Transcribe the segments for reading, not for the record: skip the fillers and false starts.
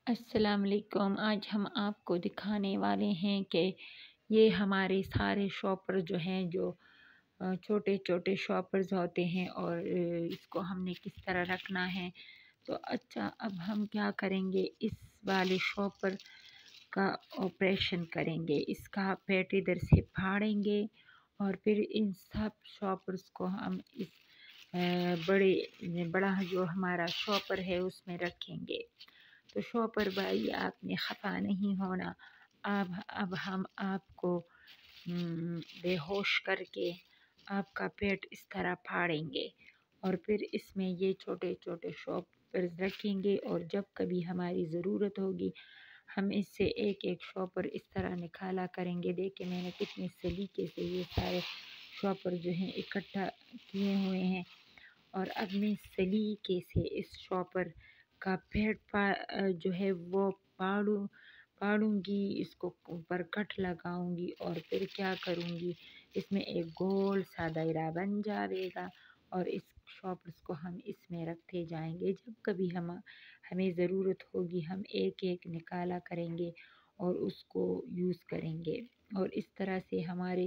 السلام علیکم۔ آج ہم آپ کو دکھانے والے ہیں کہ یہ ہمارے سارے شاپر جو ہیں جو چھوٹے چھوٹے شاپرز ہوتے ہیں اور اس کو ہم نے کس طرح رکھنا ہے۔ تو اچھا، اب ہم کیا کریں گے، اس والے شاپر کا آپریشن کریں گے، اس کا پیٹ ادھر سے پھاڑیں گے اور پھر ان سب شاپرز کو ہم اس بڑا جو ہمارا شاپر ہے اس میں رکھیں گے۔ تو شاپر بھائی، آپ نے خفا نہیں ہونا۔ اب ہم آپ کو بے ہوش کر کے آپ کا پیٹ اس طرح پھاڑیں گے اور پھر اس میں یہ چھوٹے چھوٹے شاپرز رکھیں گے، اور جب کبھی ہماری ضرورت ہوگی ہم اس سے ایک ایک شاپر اس طرح نکالا کریں گے۔ دیکھیں میں نے کتنے سلیقے سے یہ سارے شاپر جو ہیں اکٹھا کیے ہوئے ہیں، اور اب میں سلیقے سے اس شاپر کا پیٹ جو ہے وہ پاڑوں گی، اس کو اوپر کٹ لگاؤں گی اور پھر کیا کروں گی، اس میں ایک گول سا دائرہ بن جاوے گا اور اس شاپرز کو ہم اس میں رکھتے جائیں گے۔ جب کبھی ہمیں ضرورت ہوگی ہم ایک ایک نکالا کریں گے اور اس کو یوز کریں گے، اور اس طرح سے ہمارے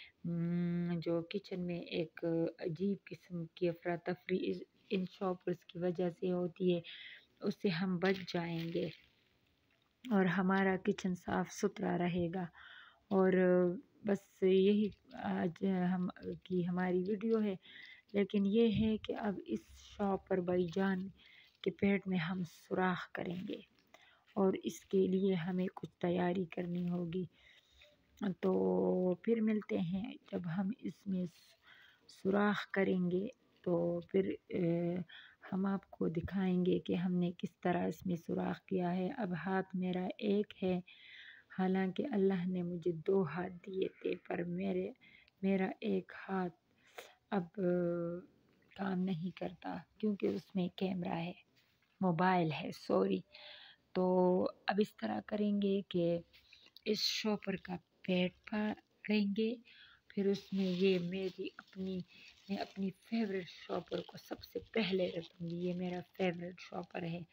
جو کچن میں ایک عجیب قسم کی افراتفری ان شاپرز کی وجہ سے ہوتی ہے، اس سے ہم بچ جائیں گے اور ہمارا کچن صاف ستھرا رہے گا۔ اور بس یہی آج ہماری ویڈیو ہے، لیکن یہ ہے کہ اب اس شاپر بھائی جان کے پیٹ میں ہم سوراخ کریں گے اور اس کے لیے ہمیں کچھ تیاری کرنی ہوگی۔ تو پھر ملتے ہیں جب ہم اس میں سوراخ کریں گے، تو پھر ہم آپ کو دکھائیں گے کہ ہم نے کس طرح اس میں سوراخ کیا ہے۔ اب ہاتھ میرا ایک ہے، حالانکہ اللہ نے مجھے 2 ہاتھ دیے تھے، پر میرا ایک ہاتھ اب کام نہیں کرتا کیونکہ اس میں کیمرہ ہے، موبائل ہے، سوری۔ تو اب اس طرح کریں گے کہ اس شاپر کا پیٹ پھاڑیں گے، پھر اس میں میں اپنی فیوریٹ شاپر کو سب سے پہلے رکھوں گی۔ یہ میرا فیوریٹ شاپر ہے،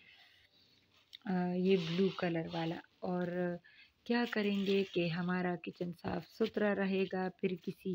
یہ بلو کلر والا۔ اور کیا کریں گے کہ ہمارا کچن صاف ستھرا رہے گا، پھر کسی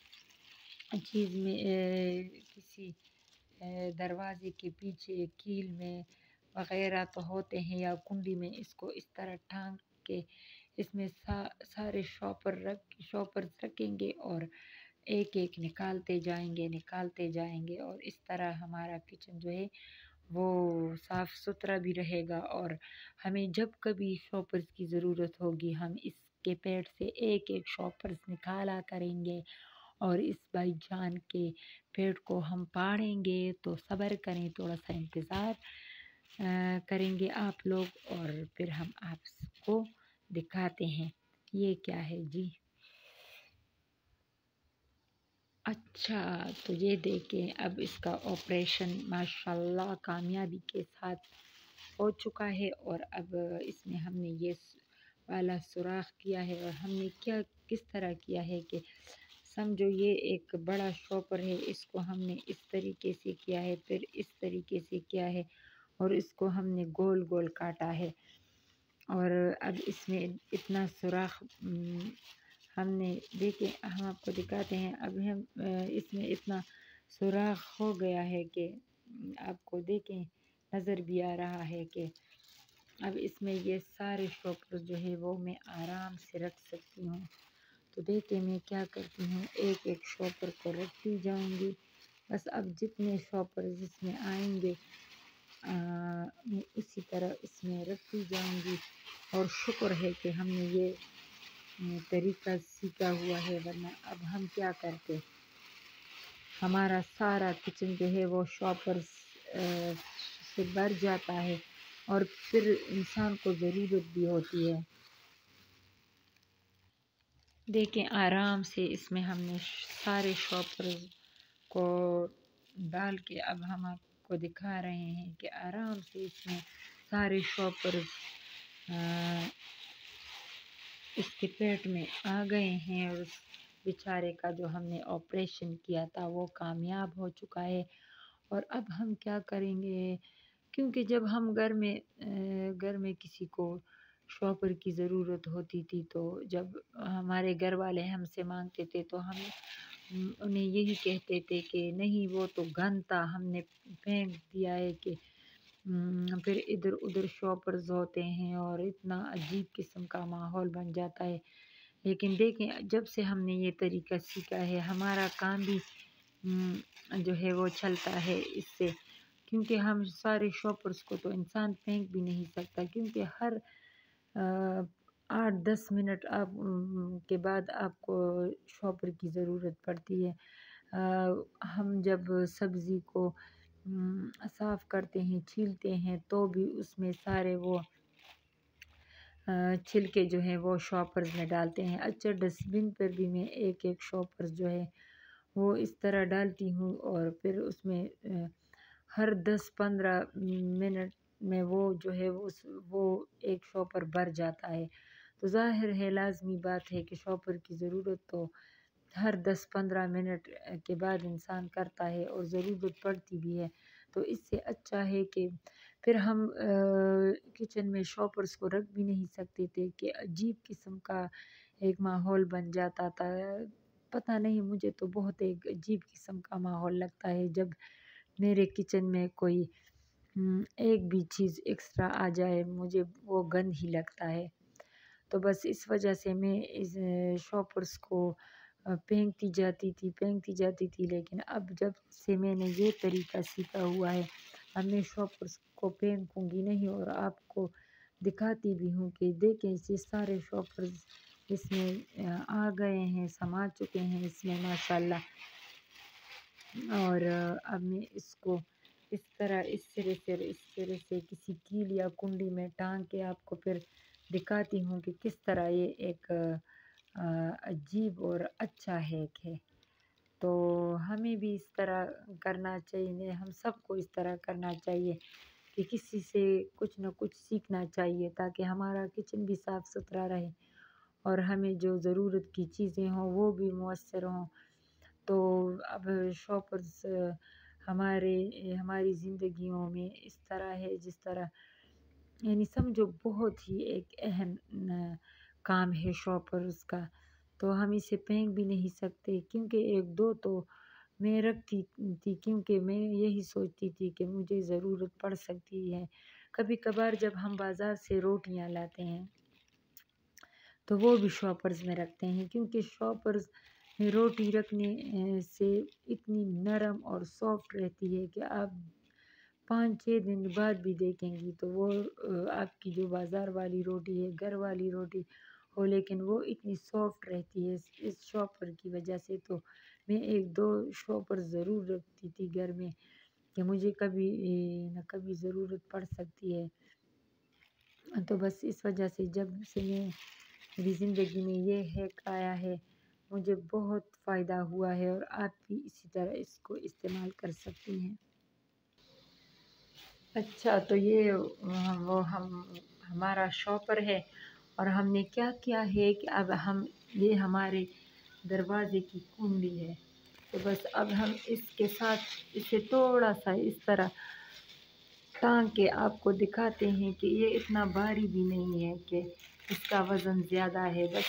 چیز میں کسی دروازے کے پیچھے کیل میں وغیرہ تو ہوتے ہیں یا کنڈی میں، اس کو اس طرح ٹھانک کے اس میں سارے شاپرز رکھیں گے اور ایک ایک نکالتے جائیں گے اور اس طرح ہمارا کچن جو ہے وہ صاف ستھرا بھی رہے گا، اور ہمیں جب کبھی شاپرز کی ضرورت ہوگی ہم اس کے پیٹ سے ایک ایک شاپرز نکالا کریں گے اور اس بھائی جان کے پیٹ کو ہم پاڑیں گے۔ تو صبر کریں، تھوڑا سا انتظار کریں گے آپ لوگ، اور پھر ہم آپ کو دکھاتے ہیں یہ کیا ہے جی۔ اچھا، تو یہ دیکھیں اب اس کا آپریشن ماشاءاللہ کامیابی کے ساتھ ہو چکا ہے، اور اب اس میں ہم نے یہ والا سوراخ کیا ہے، اور ہم نے کس طرح کیا ہے کہ سمجھو یہ ایک بڑا شاپر ہے، اس کو ہم نے اس طریقے سے کیا ہے، پھر اس طریقے سے کیا ہے، اور اس کو ہم نے گول گول کاٹا ہے، اور اب اس میں اتنا سوراخ ہم نے دیکھیں، ہم آپ کو دکھاتے ہیں۔ اب ہم اس میں اتنا سوراخ ہو گیا ہے کہ آپ کو دیکھیں نظر بھی آ رہا ہے کہ اب اس میں یہ سارے شاپر جو ہے وہ میں آرام سے رکھ سکتی ہوں۔ تو دیکھیں میں کیا کرتی ہوں، ایک ایک شاپر کو رکھتی جاؤں گی، بس اب جتنے شاپرز اس میں آئیں گے میں اسی طرح اس میں رکھتی جاؤں گی، اور شکر ہے کہ ہم نے یہ طریقہ سیکھا ہوا ہے، ورنہ اب ہم کیا کرتے، ہمارا سارا کچن جو ہے وہ شاپرز سے بھر جاتا ہے اور پھر انسان کو ضرورت بھی ہوتی ہے۔ دیکھیں آرام سے اس میں ہم نے سارے شاپرز کو ڈال کے اب ہم آپ کو دکھا رہے ہیں کہ آرام سے اس میں سارے شاپرز اس کے پیٹ میں آ گئے ہیں، اور اس بیچارے کا جو ہم نے آپریشن کیا تھا وہ کامیاب ہو چکا ہے۔ اور اب ہم کیا کریں گے کیونکہ جب ہم گھر میں کسی کو شاپر کی ضرورت ہوتی تھی، تو جب ہمارے گھر والے ہم سے مانگتے تھے تو ہم انہیں یہی کہتے تھے کہ نہیں وہ تو گند تھا، ہم نے پھینک دیا ہے، کہ پھر ادھر ادھر شاپرز ہوتے ہیں اور اتنا عجیب قسم کا ماحول بن جاتا ہے۔ لیکن دیکھیں جب سے ہم نے یہ طریقہ سیکھا ہے، ہمارا کام بھی جو ہے وہ چلتا ہے اس سے، کیونکہ ہم سارے شاپرز کو تو انسان پھینک بھی نہیں سکتا، کیونکہ ہر 8-10 منٹ آپ کے بعد آپ کو شاپر کی ضرورت پڑتی ہے۔ ہم جب سبزی کو صاف کرتے ہیں، چھیلتے ہیں، تو بھی اس میں سارے وہ چھلکے جو ہیں وہ شاپرز میں ڈالتے ہیں۔ اچھا ڈسٹ بن پر بھی میں ایک شاپرز جو ہے وہ اس طرح ڈالتی ہوں، اور پھر اس میں ہر 10-15 منٹ میں وہ جو ہے وہ ایک شاپر بھر جاتا ہے۔ تو ظاہر ہے لازمی بات ہے کہ شاپر کی ضرورت تو ہر 10-15 منٹ کے بعد انسان کرتا ہے، اور ضرورت پڑتی بھی ہے۔ تو اس سے اچھا ہے کہ پھر ہم کچن میں شاپرز کو رکھ بھی نہیں سکتے تھے، کہ عجیب قسم کا ایک ماحول بن جاتا تھا۔ پتہ نہیں، مجھے تو بہت ایک عجیب قسم کا ماحول لگتا ہے جب میرے کچن میں کوئی ایک بھی چیز ایکسٹرا آ جائے، مجھے وہ گند ہی لگتا ہے۔ تو بس اس وجہ سے میں اس شاپرز کو پھینکتی جاتی تھی، لیکن اب جب سے میں نے یہ طریقہ سیکھا ہوا ہے، اب میں شاپرز کو پھینکوں گی نہیں، اور آپ کو دکھاتی بھی ہوں کہ دیکھیں یہ سارے شاپرز اس میں آ گئے ہیں، سما چکے ہیں اس میں ماشاءاللہ۔ اور اب میں اس کو اس طرح سے کسی کیل یا کنڈی میں ٹانگ کے آپ کو پھر دکھاتی ہوں کہ کس طرح یہ ایک عجیب اور اچھا ہیک ہے۔ تو ہمیں بھی اس طرح کرنا چاہیے، ہم سب کو اس طرح کرنا چاہیے کہ کسی سے کچھ نہ کچھ سیکھنا چاہیے، تاکہ ہمارا کچن بھی صاف ستھرا رہے اور ہمیں جو ضرورت کی چیزیں ہوں وہ بھی میسر ہوں۔ تو اب شاپرز ہماری زندگیوں میں اس طرح ہے، جس طرح یعنی سمجھو بہت ہی ایک اہم کام ہے شاپرز کا۔ تو ہم اسے پھینک بھی نہیں سکتے، کیونکہ ایک دو تو میں رکھتی تھی، کیونکہ میں یہی سوچتی تھی کہ مجھے ضرورت پڑ سکتی ہے۔ کبھی کبھار جب ہم بازار سے روٹیاں لاتے ہیں تو وہ بھی شاپرز میں رکھتے ہیں، کیونکہ شاپرز میں روٹی رکھنے سے اتنی نرم اور سافٹ رہتی ہے کہ آپ 5-6 دن بعد بھی دیکھیں گی تو وہ آپ کی جو بازار والی روٹی ہے، گھر والی روٹی ہو، لیکن وہ اتنی سافٹ رہتی ہے اس شاپر کی وجہ سے۔ تو میں 1-2 شاپر ضرور رکھتی تھی گھر میں، کہ مجھے کبھی نہ کبھی ضرورت پڑ سکتی ہے۔ تو بس اس وجہ سے جب سے میری زندگی میں یہ ہیک آیا ہے، مجھے بہت فائدہ ہوا ہے، اور آپ بھی اسی طرح اس کو استعمال کر سکتی ہیں۔ اچھا، تو یہ ہمارا شاپر ہے، اور ہم نے کیا کیا ہے کہ اب یہ ہمارے دروازے کی کنڈی ہے، تو بس اب ہم اس کے ساتھ اسے تھوڑا سا اس طرح ٹانگ کے آپ کو دکھاتے ہیں کہ یہ اتنا بھاری بھی نہیں ہے کہ اس کا وزن زیادہ ہے، بس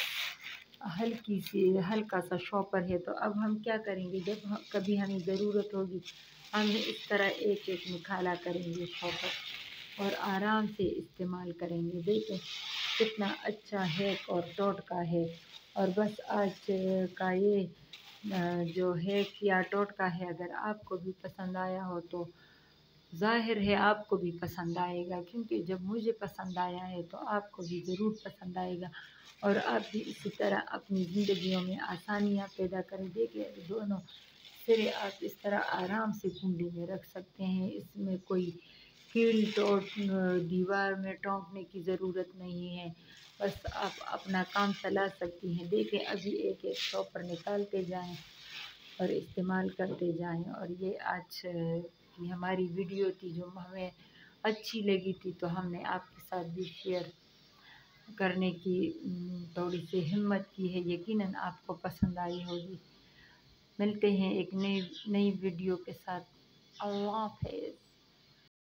ہلکا سا شاپر ہے۔ تو اب ہم کیا کریں گے، جب کبھی ہمیں ضرورت ہوگی، ہم اس طرح ایک نکالا کریں گے شاپر، اور آرام سے استعمال کریں گے۔ دیکھیں کتنا اچھا ہیک اور ٹوٹکا ہے۔ اور بس آج کا یہ جو ہیک یا ٹوٹکا ہے، اگر آپ کو بھی پسند آیا ہو تو ظاہر ہے آپ کو بھی پسند آئے گا، کیونکہ جب مجھے پسند آیا ہے تو آپ کو بھی ضرور پسند آئے گا، اور آپ بھی اسی طرح اپنی زندگیوں میں آسانیاں پیدا کریں۔ دیکھیں دونوں سرے آپ اس طرح آرام سے کنڈی میں رکھ سکتے ہیں، اس میں کوئی کیڑی دیوار میں ٹونکنے کی ضرورت نہیں ہے، بس آپ اپنا کام چلا سکتی ہیں۔ دیکھیں ابھی ایک شاپر نکالتے جائیں اور استعمال کرتے جائیں۔ اور یہ آج کی ہماری ویڈیو تھی جو ہمیں اچھی لگی تھی، تو ہم نے آپ کے ساتھ بھی شیئر کرنے کی تھوڑی سی ہمت کی ہے، یقیناً آپ کو پسند آئی ہوگی۔ ملتے ہیں ایک نئی ویڈیو کے ساتھ۔ اللہ حافظ۔